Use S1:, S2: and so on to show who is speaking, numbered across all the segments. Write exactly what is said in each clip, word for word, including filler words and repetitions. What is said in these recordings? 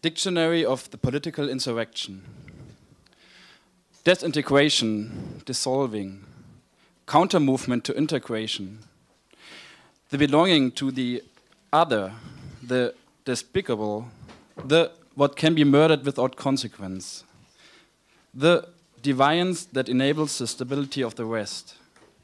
S1: Dictionary of the Political Insurrection. Disintegration, dissolving. Counter-movement to integration. The belonging to the other, the despicable, the what can be murdered without consequence. The deviance that enables the stability of the West.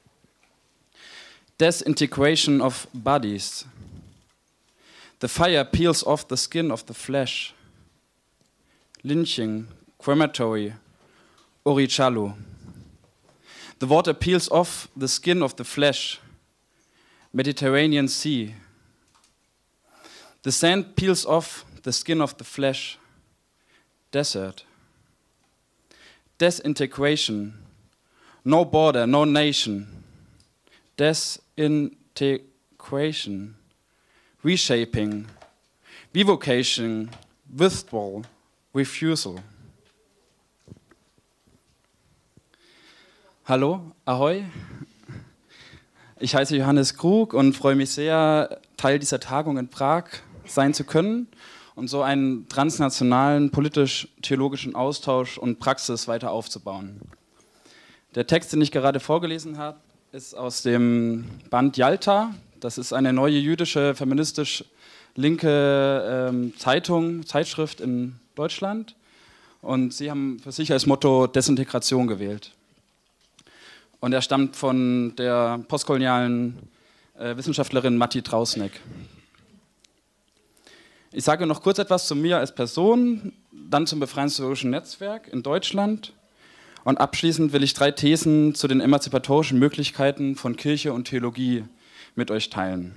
S1: Disintegration of bodies. The fire peels off the skin of the flesh. Lynching, crematory, orichallo. The water peels off the skin of the flesh. Mediterranean Sea. The sand peels off the skin of the flesh. Desert. Disintegration. No border, no nation. Disintegration. Reshaping. Revocation. Withdrawal. Refusal. Hallo, ahoi. Ich heiße Johannes Krug und freue mich sehr, Teil dieser Tagung in Prag sein zu können und so einen transnationalen politisch-theologischen Austausch und Praxis weiter aufzubauen. Der Text, den ich gerade vorgelesen habe, ist aus dem Band Yalta. Das ist eine neue jüdische, feministisch linke ähm, Zeitung, Zeitschrift in Deutschland. Und sie haben für sich als Motto Desintegration gewählt. Und er stammt von der postkolonialen äh, Wissenschaftlerin Matti Trausneck. Ich sage noch kurz etwas zu mir als Person, dann zum Befreiungstheologischen Netzwerk in Deutschland. Und abschließend will ich drei Thesen zu den emanzipatorischen Möglichkeiten von Kirche und Theologie mit euch teilen.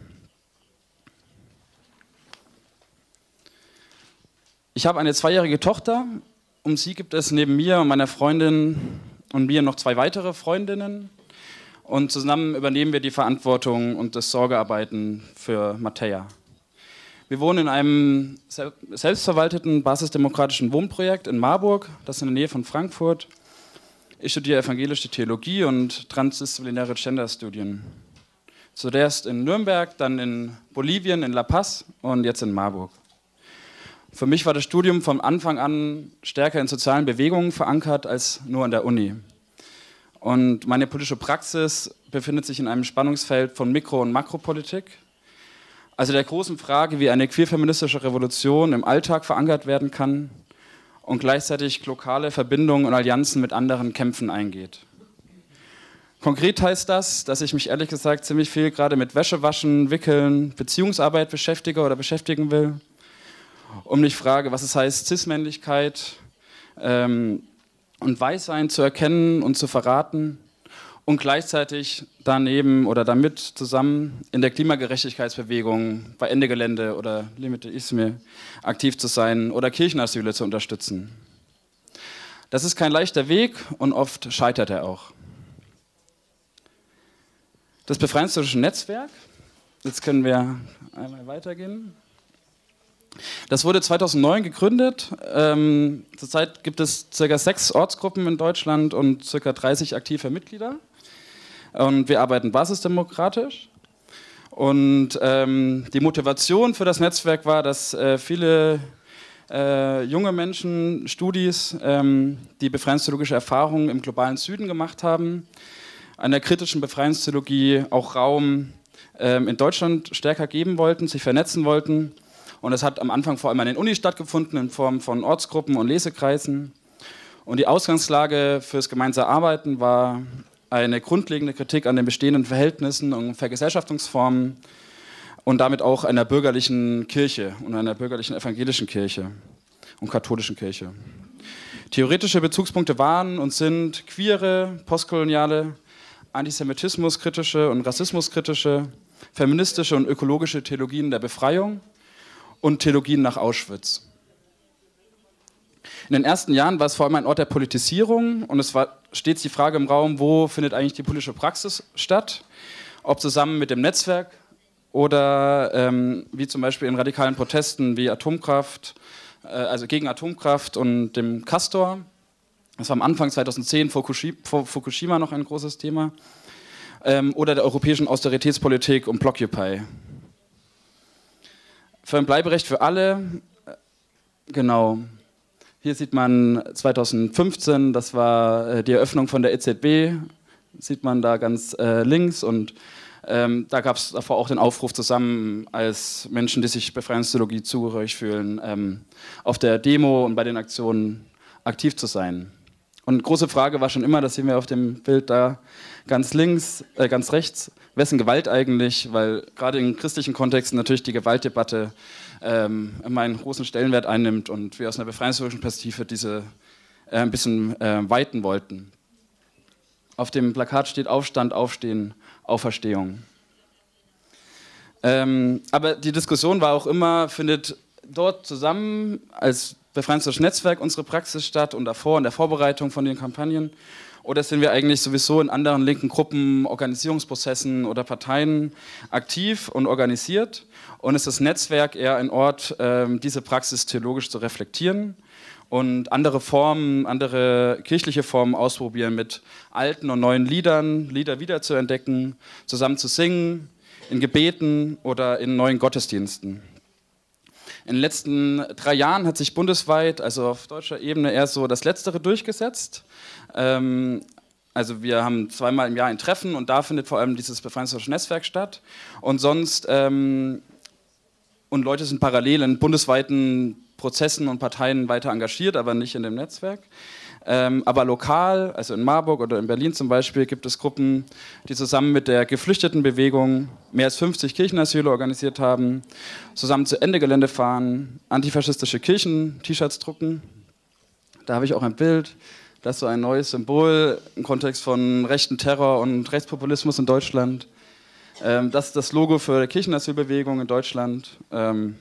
S1: Ich habe eine zweijährige Tochter. Um sie gibt es neben mir und meiner Freundin und mir noch zwei weitere Freundinnen. Und zusammen übernehmen wir die Verantwortung und das Sorgearbeiten für Mattea. Wir wohnen in einem selbstverwalteten basisdemokratischen Wohnprojekt in Marburg, das ist in der Nähe von Frankfurt. Ich studiere evangelische Theologie und transdisziplinäre Genderstudien. Zuerst in Nürnberg, dann in Bolivien, in La Paz und jetzt in Marburg. Für mich war das Studium von Anfang an stärker in sozialen Bewegungen verankert als nur an der Uni. Und meine politische Praxis befindet sich in einem Spannungsfeld von Mikro- und Makropolitik. Also der großen Frage, wie eine queerfeministische Revolution im Alltag verankert werden kann und gleichzeitig lokale Verbindungen und Allianzen mit anderen Kämpfen eingeht. Konkret heißt das, dass ich mich ehrlich gesagt ziemlich viel gerade mit Wäschewaschen, Wickeln, Beziehungsarbeit beschäftige oder beschäftigen will. Um mich frage, was es heißt, Cis-Männlichkeit ähm, und Weißsein zu erkennen und zu verraten und gleichzeitig daneben oder damit zusammen in der Klimagerechtigkeitsbewegung bei Ende Gelände oder Limite Isme aktiv zu sein oder Kirchenasyle zu unterstützen. Das ist kein leichter Weg und oft scheitert er auch. Das Befreiungstheologische Netzwerk, jetzt können wir einmal weitergehen. Das wurde zweitausendneun gegründet. Ähm, zurzeit gibt es ca. sechs Ortsgruppen in Deutschland und ca. dreißig aktive Mitglieder. Und wir arbeiten basisdemokratisch. Und ähm, die Motivation für das Netzwerk war, dass äh, viele äh, junge Menschen, Studis, ähm, die befreiungstheologische Erfahrungen im globalen Süden gemacht haben, einer kritischen Befreiungstheologie auch Raum ähm, in Deutschland stärker geben wollten, sich vernetzen wollten. Und das hat am Anfang vor allem an den Unis stattgefunden, in Form von Ortsgruppen und Lesekreisen. Und die Ausgangslage fürs gemeinsame Arbeiten war eine grundlegende Kritik an den bestehenden Verhältnissen und Vergesellschaftungsformen und damit auch einer bürgerlichen Kirche und einer bürgerlichen evangelischen Kirche und katholischen Kirche. Theoretische Bezugspunkte waren und sind queere, postkoloniale, antisemitismuskritische und rassismuskritische, feministische und ökologische Theologien der Befreiung und Theologien nach Auschwitz. In den ersten Jahren war es vor allem ein Ort der Politisierung und es war stets die Frage im Raum, wo findet eigentlich die politische Praxis statt, ob zusammen mit dem Netzwerk oder ähm, wie zum Beispiel in radikalen Protesten wie Atomkraft, äh, also gegen Atomkraft und dem Castor. Das war am Anfang zweitausendzehn Fukushima noch ein großes Thema. Ähm, oder der europäischen Austeritätspolitik um Blockupy. Für ein Bleiberecht für alle Genau. Hier sieht man zweitausendfünfzehn, das war äh, die Eröffnung von der E Z B, sieht man da ganz äh, links, und ähm, da gab es davor auch den Aufruf zusammen, als Menschen, die sich Befreiungstheologie zugehörig fühlen, ähm, auf der Demo und bei den Aktionen aktiv zu sein. Und große Frage war schon immer, das sehen wir auf dem Bild da ganz links, äh, ganz rechts, wessen Gewalt eigentlich, weil gerade in christlichen Kontexten natürlich die Gewaltdebatte ähm, immer einen großen Stellenwert einnimmt und wir aus einer befreiungstheologischen Perspektive diese äh, ein bisschen äh, weiten wollten. Auf dem Plakat steht Aufstand, Aufstehen, Auferstehung. Ähm, aber die Diskussion war auch immer, findet dort zusammen als befreiungstheologisches Netzwerk unsere Praxis statt und davor in der Vorbereitung von den Kampagnen? Oder sind wir eigentlich sowieso in anderen linken Gruppen, Organisierungsprozessen oder Parteien aktiv und organisiert? Und ist das Netzwerk eher ein Ort, ähm, diese Praxis theologisch zu reflektieren und andere Formen, andere kirchliche Formen ausprobieren, mit alten und neuen Liedern, Lieder wiederzuentdecken, zusammen zu singen, in Gebeten oder in neuen Gottesdiensten? In den letzten drei Jahren hat sich bundesweit, also auf deutscher Ebene, eher so das Letztere durchgesetzt. Ähm, also wir haben zweimal im Jahr ein Treffen und da findet vor allem dieses befreiungstheologische Netzwerk statt. Und sonst, ähm, und Leute sind parallel in bundesweiten Prozessen und Parteien weiter engagiert, aber nicht in dem Netzwerk. Ähm, aber lokal, also in Marburg oder in Berlin zum Beispiel, gibt es Gruppen, die zusammen mit der Geflüchtetenbewegung mehr als fünfzig Kirchenasyle organisiert haben, zusammen zu Ende Gelände fahren, antifaschistische Kirchen-T-Shirts drucken. Da habe ich auch ein Bild, das ist so ein neues Symbol im Kontext von rechten Terror und Rechtspopulismus in Deutschland. Ähm, das ist das Logo für die Kirchenasylbewegung in Deutschland. Ähm,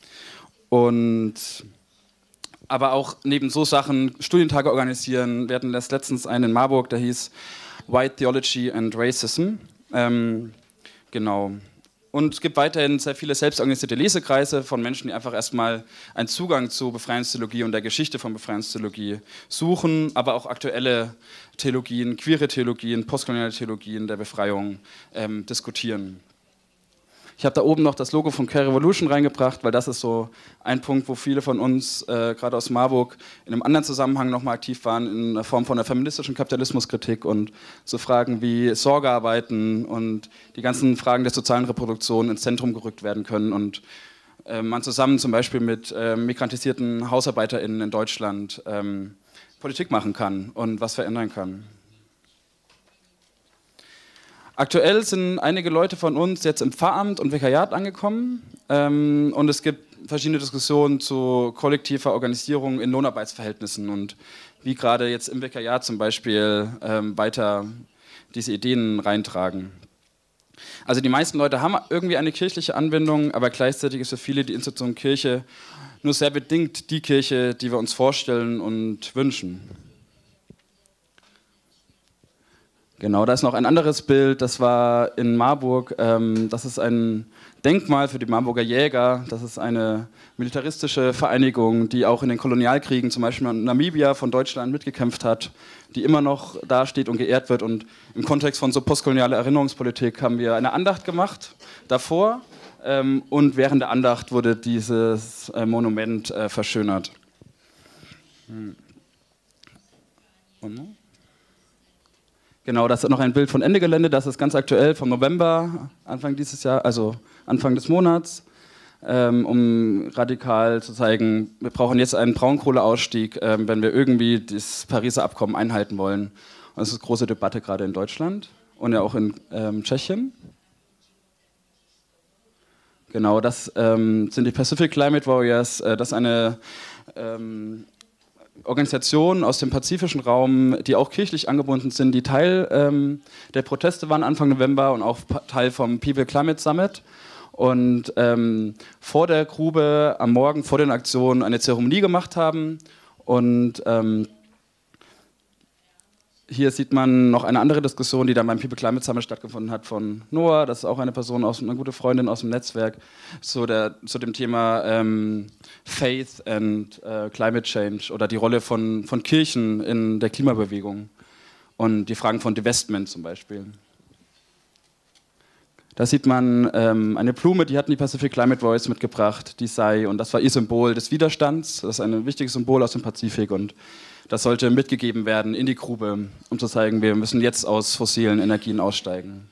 S1: und aber auch neben so Sachen Studientage organisieren. Wir hatten das letztens einen in Marburg, der hieß White Theology and Racism. Ähm, genau. Und es gibt weiterhin sehr viele selbstorganisierte Lesekreise von Menschen, die einfach erstmal einen Zugang zu Befreiungstheologie und der Geschichte von Befreiungstheologie suchen, aber auch aktuelle Theologien, queere Theologien, postkoloniale Theologien der Befreiung ähm, diskutieren. Ich habe da oben noch das Logo von Queer Revolution reingebracht, weil das ist so ein Punkt, wo viele von uns, äh, gerade aus Marburg, in einem anderen Zusammenhang nochmal aktiv waren, in der Form von der feministischen Kapitalismuskritik und so Fragen wie Sorgearbeiten und die ganzen Fragen der sozialen Reproduktion ins Zentrum gerückt werden können und äh, man zusammen zum Beispiel mit äh, migrantisierten HausarbeiterInnen in Deutschland ähm, Politik machen kann und was verändern kann. Aktuell sind einige Leute von uns jetzt im Pfarramt und Vikariat angekommen ähm, und es gibt verschiedene Diskussionen zu kollektiver Organisierung in Lohnarbeitsverhältnissen und wie gerade jetzt im Vikariat zum Beispiel ähm, weiter diese Ideen reintragen. Also die meisten Leute haben irgendwie eine kirchliche Anbindung, aber gleichzeitig ist für viele die Institution Kirche nur sehr bedingt die Kirche, die wir uns vorstellen und wünschen. Genau, da ist noch ein anderes Bild, das war in Marburg, ähm, das ist ein Denkmal für die Marburger Jäger, das ist eine militaristische Vereinigung, die auch in den Kolonialkriegen, zum Beispiel in Namibia, von Deutschland mitgekämpft hat, die immer noch dasteht und geehrt wird und im Kontext von so postkolonialer Erinnerungspolitik haben wir eine Andacht gemacht davor ähm, und während der Andacht wurde dieses äh, Monument äh, verschönert. Hm. Und, Genau, das ist noch ein Bild von Ende Gelände, das ist ganz aktuell vom November, Anfang dieses Jahr, also Anfang des Monats, ähm, um radikal zu zeigen, wir brauchen jetzt einen Braunkohleausstieg, ähm, wenn wir irgendwie das Pariser Abkommen einhalten wollen. Und das ist eine große Debatte gerade in Deutschland und ja auch in ähm, Tschechien. Genau, das ähm, sind die Pacific Climate Warriors, äh, das ist eine ähm, Organisationen aus dem pazifischen Raum, die auch kirchlich angebunden sind, die Teil ähm, der Proteste waren Anfang November und auch Teil vom People Climate Summit und ähm, vor der Grube am Morgen vor den Aktionen eine Zeremonie gemacht haben und ähm, hier sieht man noch eine andere Diskussion, die dann beim People Climate Summit stattgefunden hat von Noah, das ist auch eine Person, aus, eine gute Freundin aus dem Netzwerk, zu, der, zu dem Thema ähm, Faith and äh, Climate Change oder die Rolle von, von Kirchen in der Klimabewegung und die Fragen von Divestment zum Beispiel. Da sieht man ähm, eine Blume, die hatten die Pacific Climate Voice mitgebracht, die sei, und das war ihr Symbol des Widerstands. Das ist ein wichtiges Symbol aus dem Pazifik und das sollte mitgegeben werden in die Grube, um zu zeigen, wir müssen jetzt aus fossilen Energien aussteigen.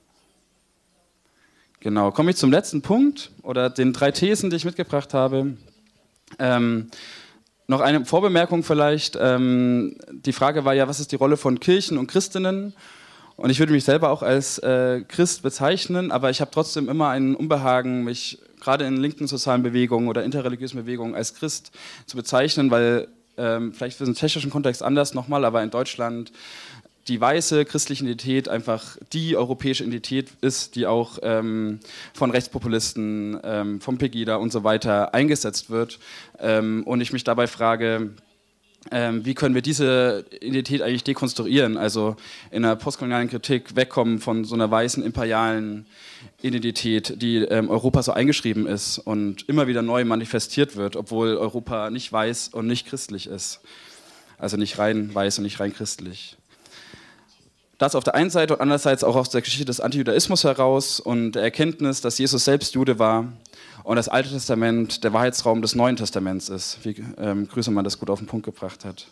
S1: Genau, komme ich zum letzten Punkt oder den drei Thesen, die ich mitgebracht habe. Ähm, noch eine Vorbemerkung vielleicht. Ähm, die Frage war ja, was ist die Rolle von Kirchen und Christinnen? Und ich würde mich selber auch als äh, Christ bezeichnen, aber ich habe trotzdem immer ein Unbehagen, mich gerade in linken sozialen Bewegungen oder interreligiösen Bewegungen als Christ zu bezeichnen, weil ähm, vielleicht für den tschechischen Kontext anders nochmal, aber in Deutschland die weiße christliche Identität einfach die europäische Identität ist, die auch ähm, von Rechtspopulisten, ähm, vom Pegida und so weiter eingesetzt wird. Ähm, und ich mich dabei frage, Ähm, wie können wir diese Identität eigentlich dekonstruieren, also in einer postkolonialen Kritik wegkommen von so einer weißen imperialen Identität, die ähm, Europa so eingeschrieben ist und immer wieder neu manifestiert wird, obwohl Europa nicht weiß und nicht christlich ist, also nicht rein weiß und nicht rein christlich. Das auf der einen Seite und andererseits auch aus der Geschichte des Antijudaismus heraus und der Erkenntnis, dass Jesus selbst Jude war und das Alte Testament der Wahrheitsraum des Neuen Testaments ist, wie ähm, Grüsemann das gut auf den Punkt gebracht hat.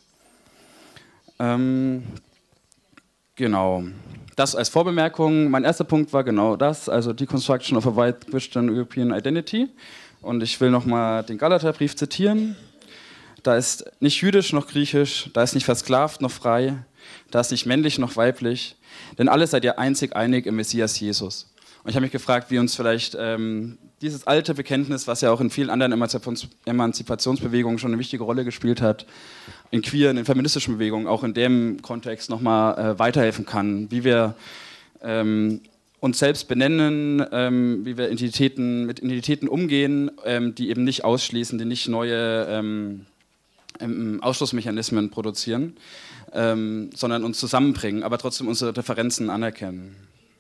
S1: Ähm, genau, das als Vorbemerkung. Mein erster Punkt war genau das, also Deconstruction of a White Christian European Identity. Und ich will nochmal den Galaterbrief zitieren. Da ist nicht jüdisch noch griechisch, da ist nicht versklavt noch frei, da ist nicht männlich noch weiblich, denn alle seid ihr einzig einig im Messias Jesus. Und ich habe mich gefragt, wie uns vielleicht ähm, dieses alte Bekenntnis, was ja auch in vielen anderen Emanzipations- Emanzipationsbewegungen schon eine wichtige Rolle gespielt hat, in queeren, in feministischen Bewegungen, auch in dem Kontext nochmal äh, weiterhelfen kann, wie wir ähm, uns selbst benennen, ähm, wie wir Identitäten, mit Identitäten umgehen, ähm, die eben nicht ausschließen, die nicht neue ähm, ähm, Ausschlussmechanismen produzieren, ähm, sondern uns zusammenbringen, aber trotzdem unsere Differenzen anerkennen.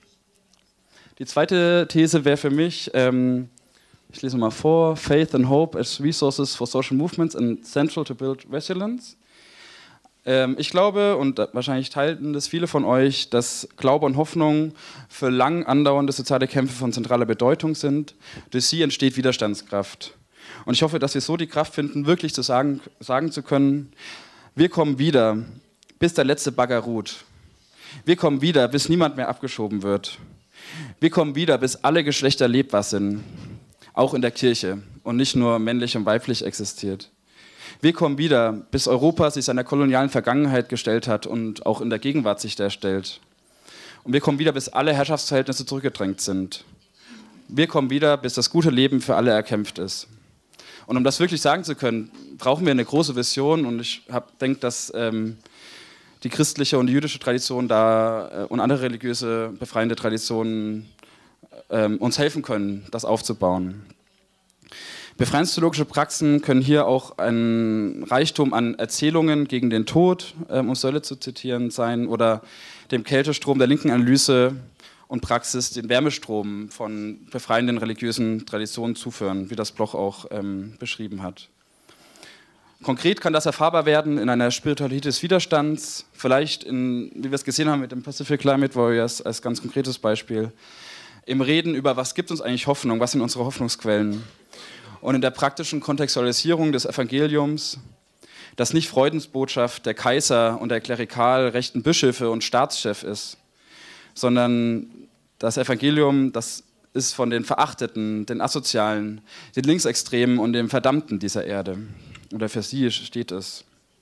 S1: Die zweite These wäre für mich, ähm, ich lese mal vor, Faith and Hope as Resources for Social Movements and Central to Build Resilience. Ähm, ich glaube, und wahrscheinlich teilten das viele von euch, dass Glaube und Hoffnung für lang andauernde soziale Kämpfe von zentraler Bedeutung sind. Durch sie entsteht Widerstandskraft. Und ich hoffe, dass wir so die Kraft finden, wirklich zu sagen, sagen zu können, wir kommen wieder, bis der letzte Bagger ruht. Wir kommen wieder, bis niemand mehr abgeschoben wird. Wir kommen wieder, bis alle Geschlechter lebbar sind, auch in der Kirche und nicht nur männlich und weiblich existiert. Wir kommen wieder, bis Europa sich seiner kolonialen Vergangenheit gestellt hat und auch in der Gegenwart sich der stellt. Und wir kommen wieder, bis alle Herrschaftsverhältnisse zurückgedrängt sind. Wir kommen wieder, bis das gute Leben für alle erkämpft ist. Und um das wirklich sagen zu können, brauchen wir eine große Vision und ich denke, dass ähm, die christliche und die jüdische Tradition da äh, und andere religiöse befreiende Traditionen äh, uns helfen können, das aufzubauen. Befreiungstheologische Praxen können hier auch ein Reichtum an Erzählungen gegen den Tod, äh, um Sölle zu zitieren, sein oder dem Kältestrom der linken Analyse und Praxis den Wärmestrom von befreienden religiösen Traditionen zuführen, wie das Bloch auch ähm, beschrieben hat. Konkret kann das erfahrbar werden in einer Spiritualität des Widerstands, vielleicht, in, wie wir es gesehen haben mit dem Pacific Climate Warriors als ganz konkretes Beispiel, im Reden über, was gibt uns eigentlich Hoffnung, was sind unsere Hoffnungsquellen und in der praktischen Kontextualisierung des Evangeliums, das nicht Freudensbotschaft der Kaiser und der klerikal rechten Bischöfe und Staatschef ist, sondern das Evangelium, das ist von den Verachteten, den Asozialen, den Linksextremen und den Verdammten dieser Erde. Oder für sie steht es.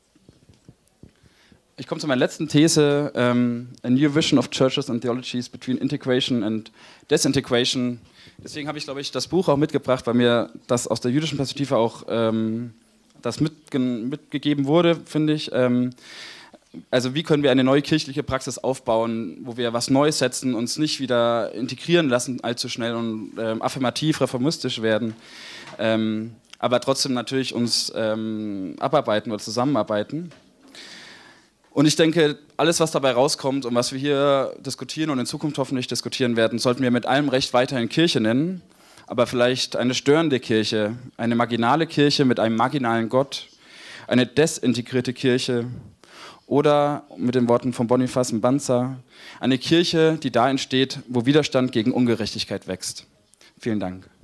S1: Ich komme zu meiner letzten These, um, a new vision of churches and theologies between integration and disintegration. Deswegen habe ich, glaube ich, das Buch auch mitgebracht, weil mir das aus der jüdischen Perspektive auch ähm, das mitge mitgegeben wurde, finde ich. Ähm, also wie können wir eine neue kirchliche Praxis aufbauen, wo wir was Neues setzen, uns nicht wieder integrieren lassen allzu schnell und ähm, affirmativ, reformistisch werden. Ähm, aber trotzdem natürlich uns ähm, abarbeiten oder zusammenarbeiten. Und ich denke, alles, was dabei rauskommt und was wir hier diskutieren und in Zukunft hoffentlich diskutieren werden, sollten wir mit allem Recht weiterhin Kirche nennen, aber vielleicht eine störende Kirche, eine marginale Kirche mit einem marginalen Gott, eine desintegrierte Kirche Oder mit den Worten von Boniface Mbanza, eine Kirche, die da entsteht, wo Widerstand gegen Ungerechtigkeit wächst. Vielen Dank.